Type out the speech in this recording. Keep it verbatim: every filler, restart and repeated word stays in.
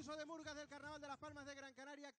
concurso de murgas del Carnaval de las Palmas de Gran Canaria.